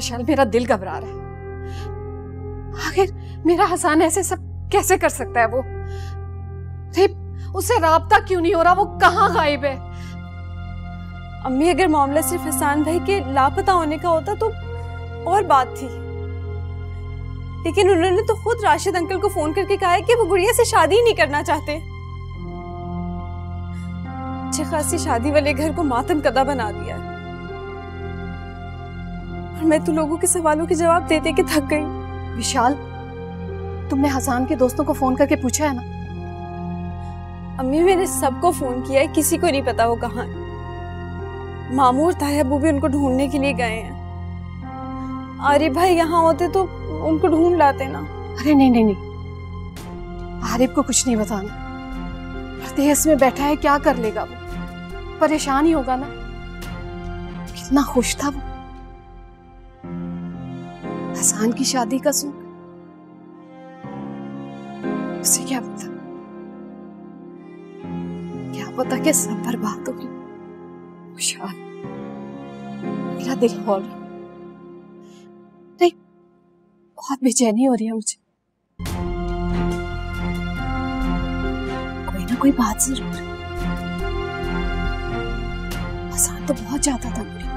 विशाल, मेरा दिल घबरा रहा है। आखिर मेरा हसन ऐसे सब कैसे कर सकता है? वो उससे राब्ता क्यों नहीं हो रहा? वो कहाँ गायब है? अम्मी, अगर मामला सिर्फ हसन भाई के लापता होने का होता तो और बात थी, लेकिन उन्होंने तो खुद राशिद अंकल को फोन करके कहा है कि वो गुड़िया से शादी ही नहीं करना चाहते। अच्छी खासी शादी वाले घर को मातम कदा बना दिया है। और मैं तो लोगों के सवालों के जवाब दे दे के थक गई। विशाल, तुमने हसन के दोस्तों को फोन करके पूछा है ना? अम्मी, मैंने सबको फोन किया है, किसी को नहीं पता वो कहाँ है। मामू और तायाबू भी उनको ढूंढने के लिए गए हैं। आरिफ भाई यहाँ होते तो उनको ढूंढ लाते ना। अरे नहीं नहीं नहीं, आरिफ को कुछ नहीं बताना। परदेश में बैठा है, क्या कर लेगा वो? परेशान ही होगा ना। कितना खुश था वो। हसन की शादी का सुख उसे क्या पता? क्या पता कि सब बर्बाद हो गया। विशाल, मेरा दिल खोल रहा। नहीं, बहुत बेचैनी हो रही है मुझे। कोई ना कोई बात जरूर। हसन तो बहुत चाहता था मुझे।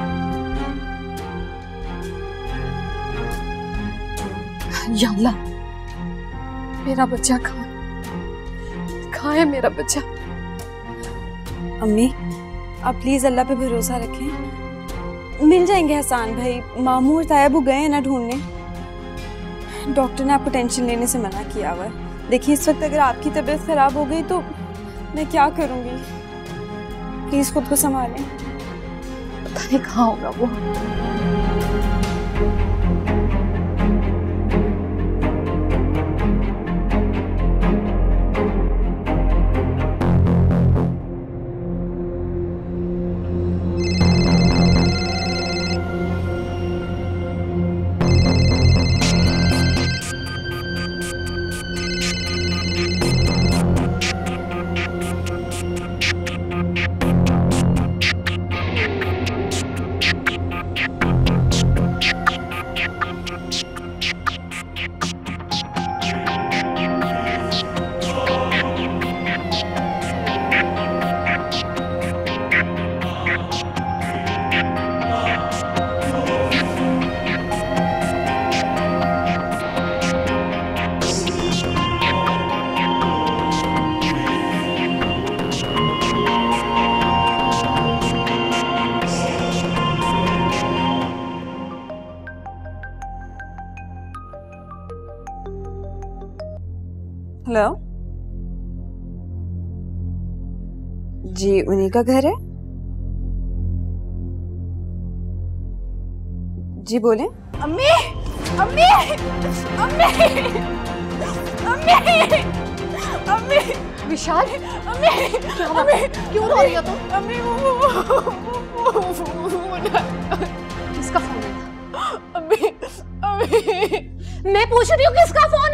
या अल्लाह, मेरा बच्चा कहाँ है? मेरा बच्चा? अम्मी, आप प्लीज अल्लाह पे भरोसा रखें, मिल जाएंगे हसन भाई। मामू और तायाबू गए हैं ना ढूंढने। डॉक्टर ने आपको टेंशन लेने से मना किया हुआ है। देखिए, इस वक्त अगर आपकी तबीयत खराब हो गई तो मैं क्या करूंगी? प्लीज खुद को संभालें। पता नहीं कहाँ होगा वो। हेलो जी, उन्हीं का घर है जी, बोले। अम्मी, अम्मी, अम्मी, अम्मी, अम्मी, विशाल, अम्मी, अम्मी, क्यों रो रही हो तुम? अम्मी, किसका फोन है? अम्मी, अम्मी, मैं पूछ रही हूँ किसका फोन